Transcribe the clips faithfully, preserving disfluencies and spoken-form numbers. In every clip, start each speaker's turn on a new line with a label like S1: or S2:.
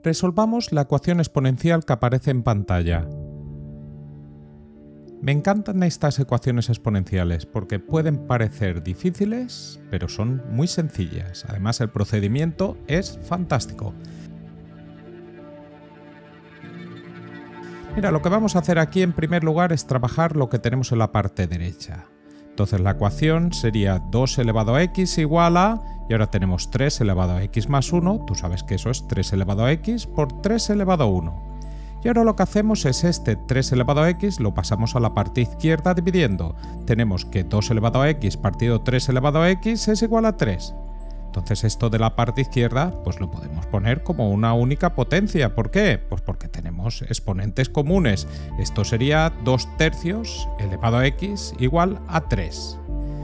S1: Resolvamos la ecuación exponencial que aparece en pantalla. Me encantan estas ecuaciones exponenciales porque pueden parecer difíciles, pero son muy sencillas. Además, el procedimiento es fantástico. Mira, lo que vamos a hacer aquí en primer lugar es trabajar lo que tenemos en la parte derecha. Entonces la ecuación sería dos elevado a x igual a, y ahora tenemos tres elevado a x más uno, tú sabes que eso es tres elevado a x por tres elevado a uno. Y ahora lo que hacemos es este tres elevado a x lo pasamos a la parte izquierda dividiendo. Tenemos que dos elevado a x partido tres elevado a x es igual a tres. Entonces esto de la parte izquierda pues lo podemos poner como una única potencia. ¿Por qué? Pues porque tenemos exponentes comunes. Esto sería dos tercios elevado a x igual a tres.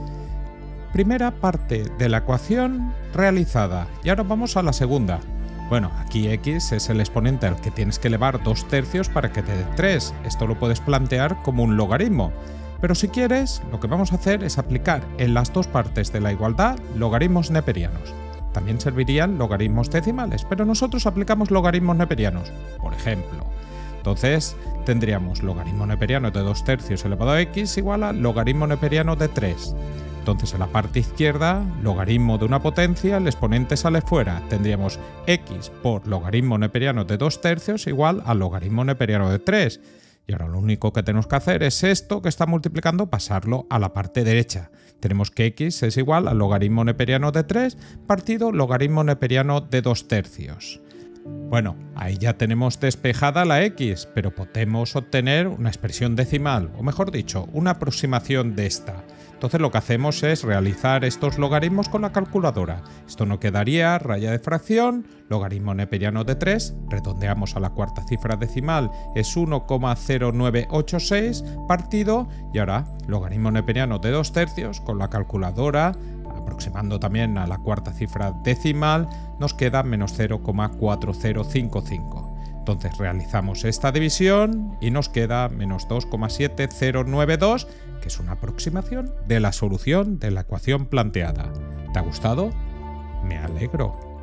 S1: Primera parte de la ecuación realizada. Y ahora vamos a la segunda. Bueno, aquí x es el exponente al que tienes que elevar dos tercios para que te dé tres. Esto lo puedes plantear como un logaritmo. Pero si quieres, lo que vamos a hacer es aplicar en las dos partes de la igualdad logaritmos neperianos. También servirían logaritmos decimales, pero nosotros aplicamos logaritmos neperianos, por ejemplo. Entonces tendríamos logaritmo neperiano de dos tercios elevado a x igual a logaritmo neperiano de tres. Entonces en la parte izquierda, logaritmo de una potencia, el exponente sale fuera. Tendríamos x por logaritmo neperiano de dos tercios igual a logaritmo neperiano de tres. Y ahora lo único que tenemos que hacer es esto que está multiplicando, pasarlo a la parte derecha. Tenemos que x es igual al logaritmo neperiano de tres partido logaritmo neperiano de dos tercios. Bueno, ahí ya tenemos despejada la x, pero podemos obtener una expresión decimal, o mejor dicho, una aproximación de esta. Entonces lo que hacemos es realizar estos logaritmos con la calculadora. Esto no quedaría raya de fracción, logaritmo neperiano de tres, redondeamos a la cuarta cifra decimal, es uno coma cero nueve ocho seis partido, y ahora logaritmo neperiano de dos tercios con la calculadora, aproximando también a la cuarta cifra decimal, nos queda menos cero coma cuatro cero cinco cinco. Entonces realizamos esta división y nos queda menos dos coma siete cero nueve dos, que es una aproximación de la solución de la ecuación planteada. ¿Te ha gustado? Me alegro.